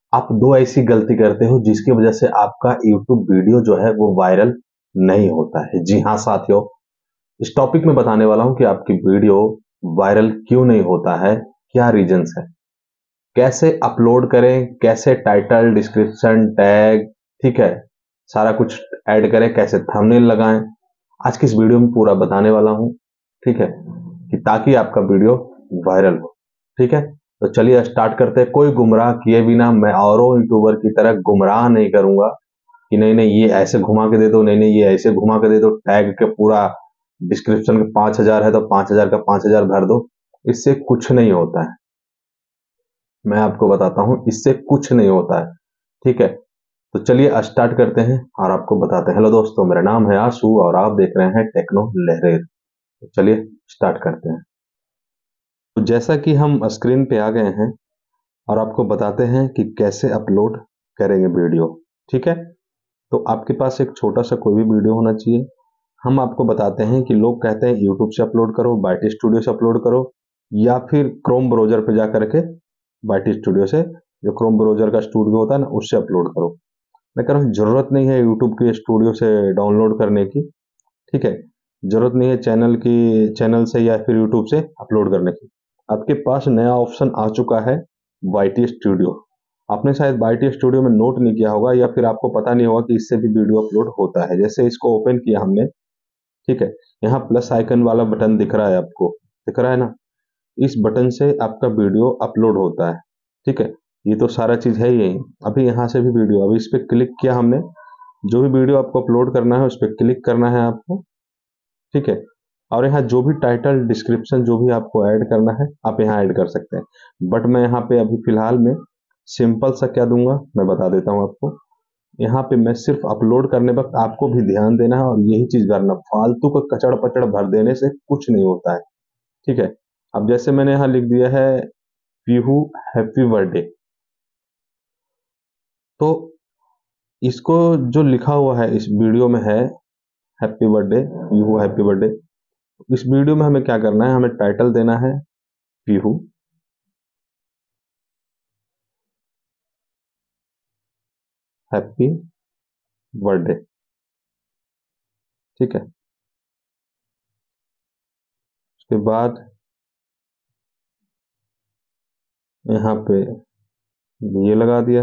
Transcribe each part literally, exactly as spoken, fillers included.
आप दो ऐसी गलती करते हो जिसकी वजह से आपका यूट्यूब वीडियो जो है वो वायरल नहीं होता है। जी हाँ साथियों, इस टॉपिक में बताने वाला हूं कि आपकी वीडियो वायरल क्यों नहीं होता है, क्या रीजंस है, कैसे अपलोड करें, कैसे टाइटल, डिस्क्रिप्शन, टैग, ठीक है, सारा कुछ ऐड करें, कैसे थंबनेल लगाएं। आज की इस वीडियो में पूरा बताने वाला हूं, ठीक है, कि ताकि आपका वीडियो वायरल हो। ठीक है, तो चलिए स्टार्ट करते हैं। कोई गुमराह किए बिना मैं औरों यूट्यूबर की तरह गुमराह नहीं करूंगा कि नहीं नहीं ये ऐसे घुमा के दे दो, नहीं नहीं ये ऐसे घुमा के दे दो, टैग के पूरा डिस्क्रिप्शन के पांच हजार है तो पांच हजार का पांच हजार भर दो। इससे कुछ नहीं होता है, मैं आपको बताता हूं, इससे कुछ नहीं होता है। ठीक है, तो चलिए स्टार्ट करते हैं और आपको बताते हैं। हेलो दोस्तों, मेरा नाम है आशु और आप देख रहे हैं टेक्नो लहरेर। तो चलिए स्टार्ट करते हैं। तो जैसा कि हम स्क्रीन पे आ गए हैं और आपको बताते हैं कि कैसे अपलोड करेंगे वीडियो। ठीक है, तो आपके पास एक छोटा सा कोई भी वीडियो होना चाहिए। हम आपको बताते हैं कि लोग कहते हैं यूट्यूब से अपलोड करो, बाइट स्टूडियो से अपलोड करो, या फिर क्रोम ब्राउजर पे जा करके बाइट स्टूडियो से, जो क्रोम ब्राउजर का स्टूडियो होता है ना, उससे अपलोड करो। मैं कह रहा हूँ जरूरत नहीं है यूट्यूब के स्टूडियो से डाउनलोड करने की। ठीक है, जरूरत नहीं है चैनल की चैनल से या फिर यूट्यूब से अपलोड करने की। आपके पास नया ऑप्शन आ चुका है, वाईटी स्टूडियो। आपने शायद वाईटी स्टूडियो में नोट नहीं किया होगा या फिर आपको पता नहीं होगा कि इससे भी वीडियो अपलोड होता है। जैसे इसको ओपन किया हमने, ठीक है, यहाँ प्लस आइकन वाला बटन दिख रहा है, आपको दिख रहा है ना, इस बटन से आपका वीडियो अपलोड होता है। ठीक है, ये तो सारा चीज है ही यही। अभी यहाँ से भी वीडियो, अभी इस पर क्लिक किया हमने, जो भी वीडियो आपको अपलोड करना है उस पर क्लिक करना है आपको। ठीक है, और यहाँ जो भी टाइटल, डिस्क्रिप्शन जो भी आपको ऐड करना है आप यहाँ ऐड कर सकते हैं। बट मैं यहाँ पे अभी फिलहाल में सिंपल सा क्या दूंगा मैं बता देता हूँ आपको। यहाँ पे मैं सिर्फ अपलोड करने वक्त आपको भी ध्यान देना है और यही चीज करना, फालतू का कचड़ पचड़ भर देने से कुछ नहीं होता है। ठीक है, अब जैसे मैंने यहाँ लिख दिया है पीहू हैप्पी बर्थडे, तो इसको जो लिखा हुआ है इस वीडियो में है happy birthday, Pihu happy birthday. इस वीडियो में हमें क्या करना है, हमें टाइटल देना है पीहू हैप्पी बर्थडे। ठीक है, उसके बाद यहाँ पे ये लगा दिया।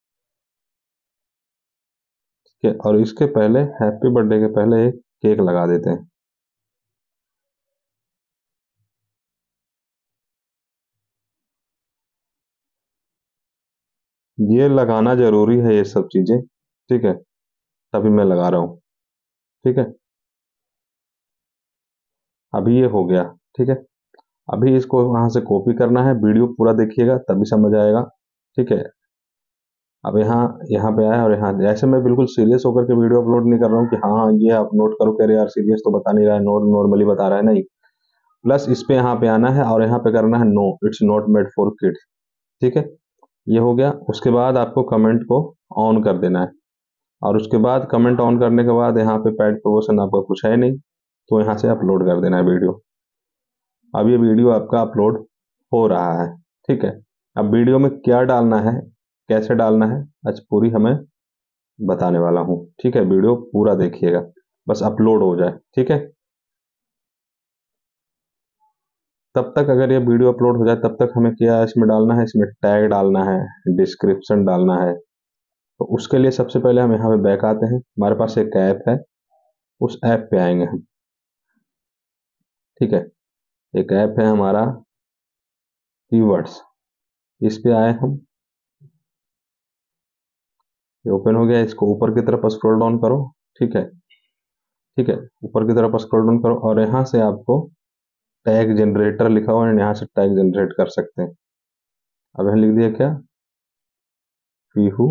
ठीक है, और इसके पहले हैप्पी बर्थडे के पहले एक केक लगा देते हैं। ये लगाना जरूरी है ये सब चीजें। ठीक है, तभी मैं लगा रहा हूँ। ठीक है, अभी ये हो गया। ठीक है, अभी इसको वहां से कॉपी करना है, वीडियो पूरा देखिएगा तभी समझ आएगा। ठीक है, अब यहाँ यहाँ पे आया और यहाँ ऐसे मैं बिल्कुल सीरियस होकर के वीडियो अपलोड नहीं कर रहा हूँ कि हाँ हाँ, ये आप नोट करो, कह रहे यार सीरियस तो बता नहीं रहा है, नोट नॉर्मली बता रहा है, नहीं। प्लस इस पे यहाँ पे आना है और यहाँ पे करना है no it's not made for kids. ठीक है, ये हो गया। उसके बाद आपको कमेंट को ऑन कर देना है और उसके बाद कमेंट ऑन करने के बाद यहाँ पे पैड प्रमोशन आपका कुछ है नहीं, तो यहाँ से अपलोड कर देना है वीडियो। अब ये वीडियो आपका अपलोड हो रहा है। ठीक है, अब वीडियो में क्या डालना है, कैसे डालना है, आज पूरी हमें बताने वाला हूँ। ठीक है, वीडियो पूरा देखिएगा, बस अपलोड हो जाए। ठीक है, तब तक अगर ये वीडियो अपलोड हो जाए तब तक हमें क्या इसमें डालना है, इसमें टैग डालना है, डिस्क्रिप्शन डालना है। तो उसके लिए सबसे पहले हम यहाँ पे बैक आते हैं, हमारे पास एक ऐप है, उस ऐप पे आएंगे हम। ठीक है, एक ऐप है हमारा कीवर्ड्स, इस पे आए हम, ये ओपन हो गया। इसको ऊपर की तरफ स्क्रॉल डाउन करो। ठीक है, ठीक है, ऊपर की तरफ स्क्रॉल डाउन करो और यहाँ से आपको टैग जनरेटर लिखा हुआ है, यहाँ से टैग जनरेट कर सकते हैं। अब यहाँ लिख दिया क्या, पीहू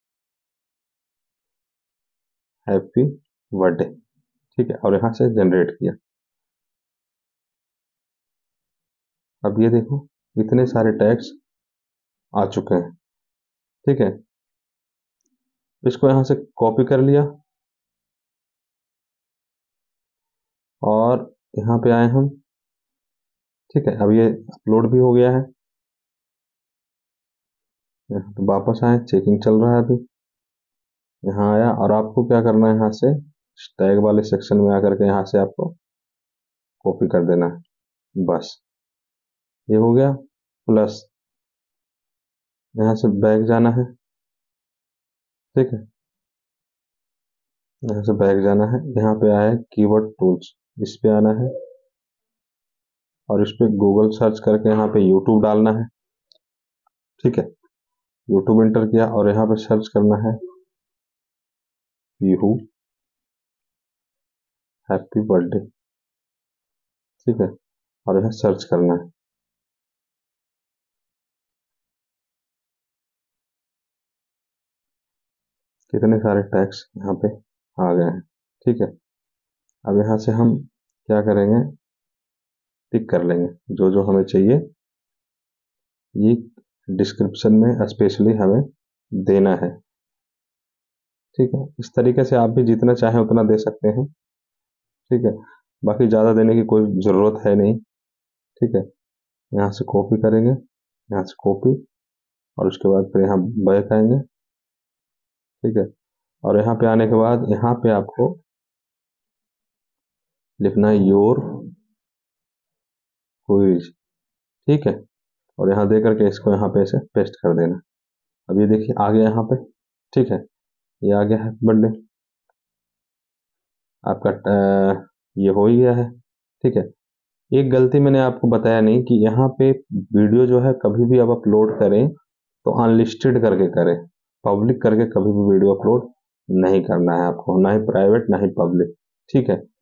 हैप्पी बर्थडे। ठीक है, और यहाँ से जनरेट किया। अब ये देखो इतने सारे टैग्स आ चुके हैं। ठीक है, इसको यहाँ से कॉपी कर लिया और यहाँ पे आए हम। ठीक है, अब ये अपलोड भी हो गया है। यहाँ पे वापस आए, चेकिंग चल रहा है अभी। यहाँ आया और आपको क्या करना है, यहाँ से टैग वाले सेक्शन में आकर के यहाँ से आपको कॉपी कर देना है, बस ये हो गया। प्लस यहाँ से बैक जाना है, ठीक है, यहाँ से बैक जाना है। यहाँ पे आया है कीवर्ड टूल्स, इस पे आना है और इस पे गूगल सर्च करके यहाँ पे यूट्यूब डालना है, ठीक है। यूट्यूब एंटर किया और यहाँ पे सर्च करना है पीहू हैप्पी बर्थडे, ठीक है, और यहाँ सर्च करना है। कितने सारे टैग्स यहाँ पे आ गए हैं, ठीक है। अब यहाँ से हम क्या करेंगे, टिक कर लेंगे जो जो हमें चाहिए, ये डिस्क्रिप्शन में स्पेशली हमें देना है, ठीक है। इस तरीके से आप भी जितना चाहें उतना दे सकते हैं, ठीक है। बाकी ज़्यादा देने की कोई ज़रूरत है नहीं, ठीक है। यहाँ से कॉपी करेंगे, यहाँ से कॉपी और उसके बाद फिर यहाँ बैक आएंगे, ठीक है। और यहाँ पे आने के बाद यहाँ पे आपको लिखना है योर क्वेरीज, ठीक है। और यहाँ दे करके इसको यहाँ पे ऐसे पेस्ट कर देना। अब ये देखिए आ गया यहाँ पे, ठीक है, ये आ गया है बर्थडे आपका, अ, ये हो ही गया है, ठीक है। एक गलती मैंने आपको बताया नहीं कि यहाँ पे वीडियो जो है कभी भी आप अपलोड करें तो अनलिस्टेड करके करें, पब्लिक करके कभी भी वीडियो अपलोड नहीं करना है आपको, ना ही प्राइवेट ना ही पब्लिक, ठीक है।